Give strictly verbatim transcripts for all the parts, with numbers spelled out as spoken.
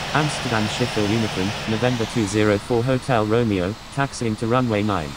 Amsterdam Schiphol Unicorn, November two zero four Hotel Romeo, taxiing to runway nine.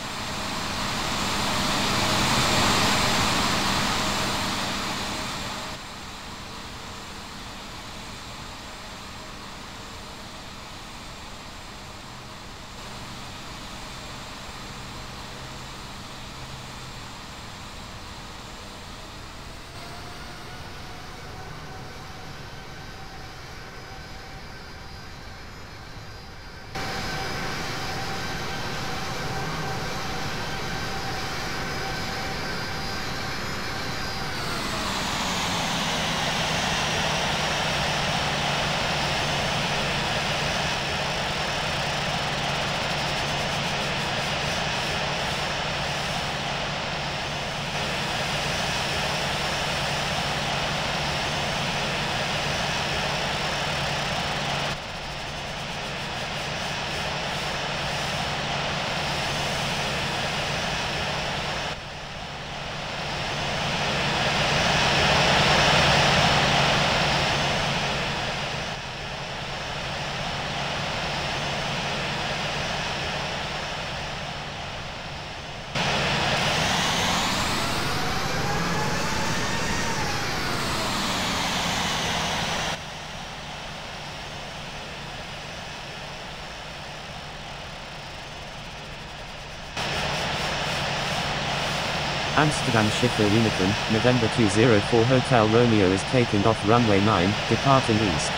Amsterdam Schiphol Unicorn, November two zero four Hotel Romeo is taking off runway nine, departing east.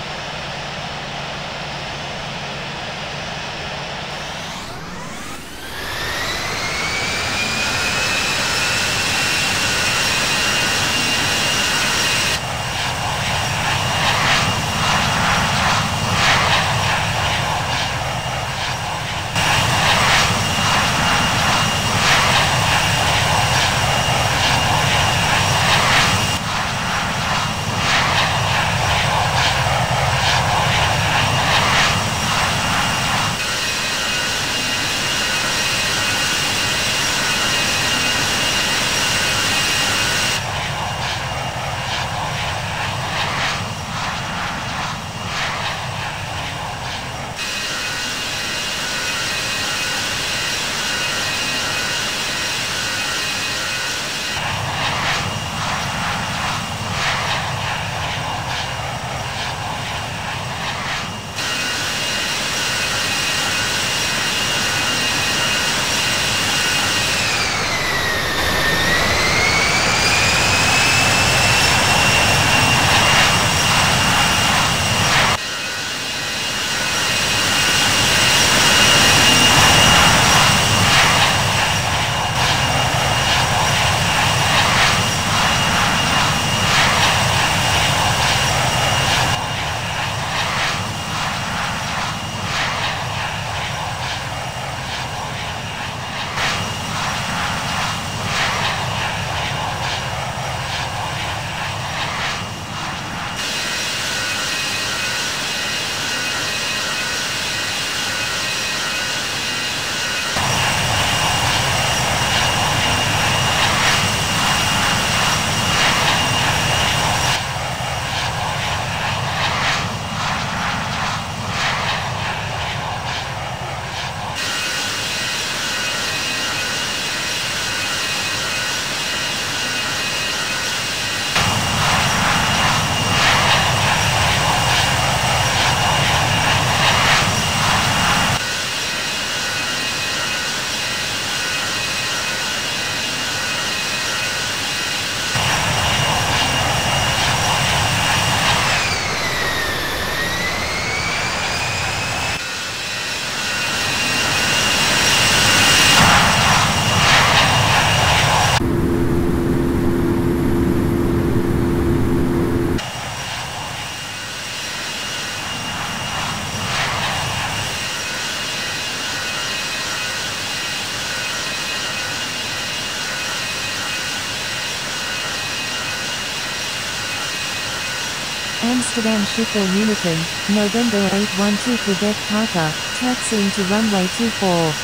Amsterdam Schiphol Unicorn, November eight one two Quebec Parker, taxiing to runway two four.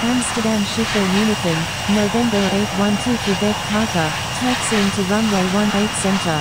Amsterdam Schiphol Unicorn, November eight one two Quebec Parker, taxiing to runway one eight center.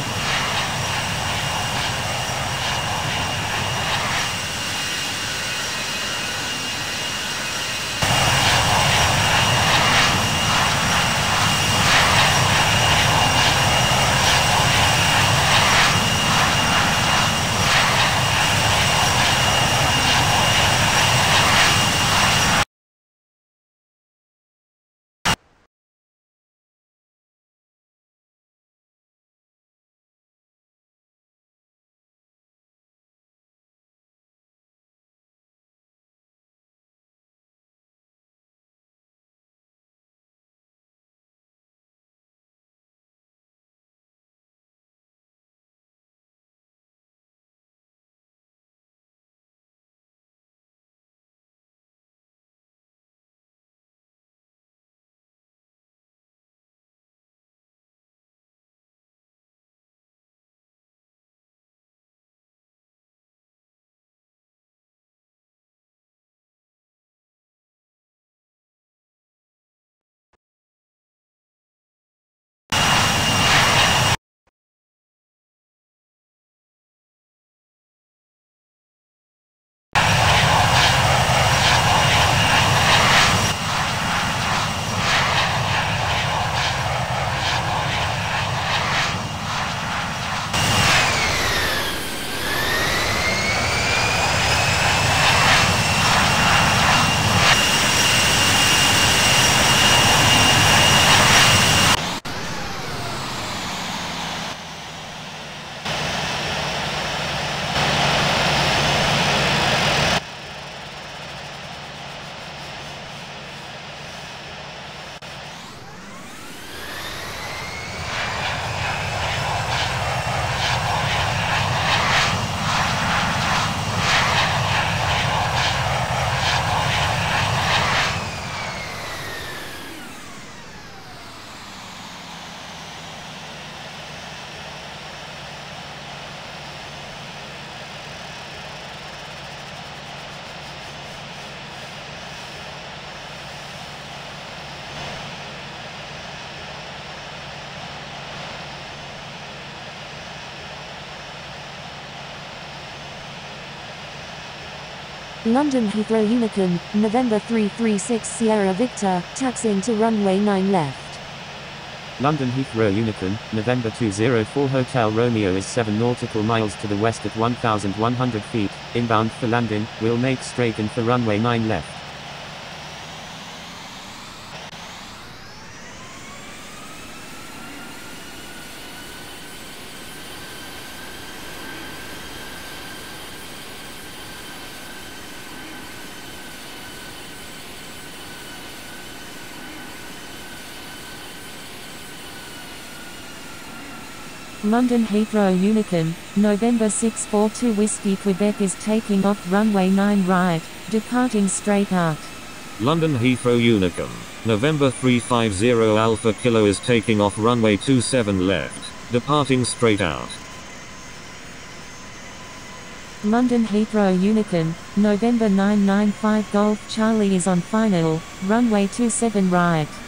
London Heathrow Unicorn, November three three six Sierra Victor, taxiing to runway nine left. London Heathrow Unicorn, November two zero four Hotel Romeo is seven nautical miles to the west at one thousand one hundred feet, inbound for landing, will make straight in for runway nine left. London Heathrow Unicorn, November six four two Whiskey Quebec is taking off runway nine right, departing straight out. London Heathrow Unicorn, November three five zero Alpha Kilo is taking off runway two seven left, departing straight out. London Heathrow Unicorn, November nine nine five Golf Charlie is on final, runway two seven right.